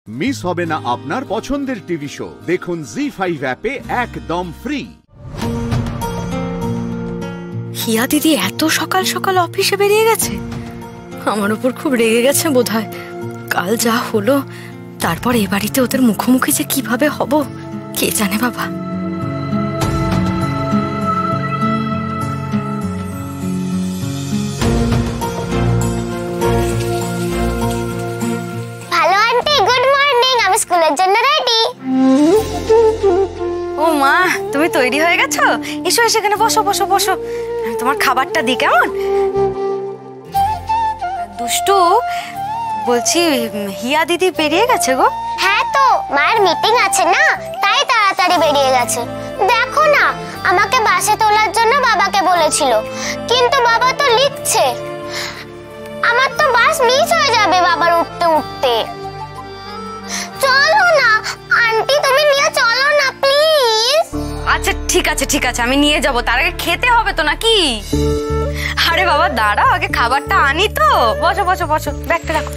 Miss হবে না আপনার পছন্দের টিভি শো। দেখুন জি5 অ্যাপে একদম ফ্রি। হিয়া দিদি এত সকাল সকাল অফিসে বেরিয়ে গেছে, আমার উপর খুব রেগে গেছে বোধহয়। কাল যা হলো, তারপর এ বাড়িতে ওদের মুখোমুখি যে কিভাবে হব কে জানে বাবা। Hello aunty, good morning. আমি স্কুলের জন্য রেডি। ও মা, তুমি তৈরি হয়ে গেছো? এসো এসো, এখানে বসো বসো বসো। আমি তোমার খাবারটা দিই কেমন? দুষ্টু, বলছি হিয়া দিদি বেরিয়ে গেছে গো? হ্যাঁ তো, মায়ের মিটিং আছে না, তাই তাড়াতাড়ি বেরিয়ে গেছে। দেখো না, আমাকে বাসে তোলার জন্য বাবাকে বলেছিল, কিন্তু বাবা তো লিখছে। আমার তো বাস মিস হয়ে যাবে বাবার উঠতে উঠতে। চলো না আন্টি, তুমি নিয়ে চলো না প্লিজ। আচ্ছা ঠিক আছে ঠিক আছে, আমি নিয়ে যাব। তার আগে খেতে হবে তো নাকি? আরে বাবা দাঁড়াও, আগে খাবারটা আনি তো। বসো বসো বসো, ব্যাগটা রাখো।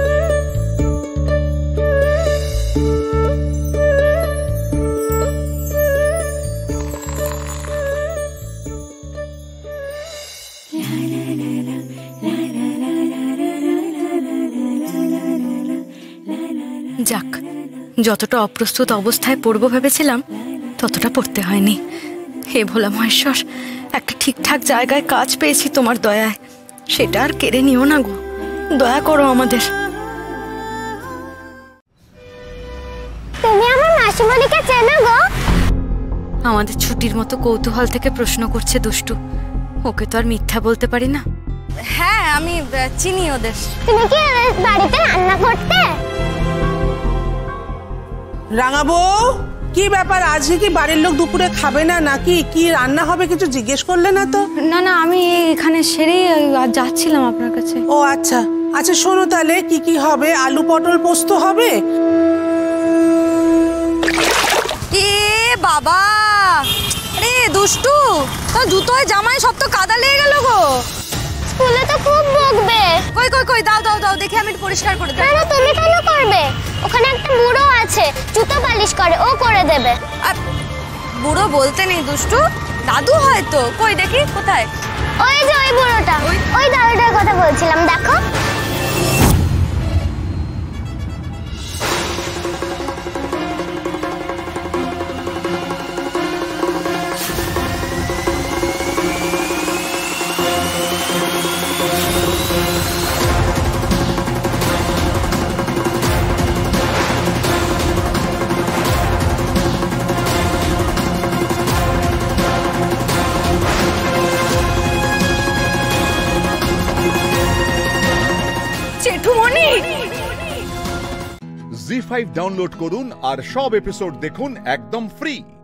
যাক, যতটা অপ্রস্তুত অবস্থায় পড়বো ভেবেছিলাম ততটা পড়তে হয়নি। হে ভোলা মহেশ্বর, একটা ঠিকঠাক জায়গায় কাজ পেয়েছি তোমার দয়ায়, সেটা আর কেড়ে নিও না গো। দয়া করো আমাদের। তুমি আমার মাসিমণিকে চেনো গো? আমাদের ছুটির মতো কৌতূহল থেকে প্রশ্ন করছে দুষ্টু। ওকে তো আর মিথ্যা বলতে পারি না। হ্যাঁ, আমি চিনি ওদের। তুমি কি বাড়িতে রান্না করতে? রাঙা বউ, কি ব্যাপার? আজকে কি বাড়ির লোক দুপুরে খাবে না নাকি? কি রান্না হবে কিছু জিজ্ঞেস করলে না তো? না না, আমি এখানে সেরেই যাচ্ছিলাম আপনার কাছে। ও আচ্ছা আচ্ছা, শোনো তাহলে কি কি হবে। আলু পটল পোস্ত হবে। এ বাবা, আরে দুষ্টু, তো জুতোয় জামায় সব তো কাদা লেগে গেল গো। স্কুলে তো খুব বকবে। কই কই কই, দাও দাও দাও, দেখি আমি পরিষ্কার করে দেব। না, তুমি কেন করবে? ওখানে একটা বুড়ো আছে, জুতো পালিশ করে, ও করে দেবে। বুড়ো বলতে নেই দুষ্টু, দাদু হয়তো। কই দেখি কোথায়? ওই যে ওই বুড়োটা, ওই দাদুটার কথা বলছিলাম, দেখো। জি5 ডাউনলোড করুন আর সব এপিসোড দেখুন একদম ফ্রি।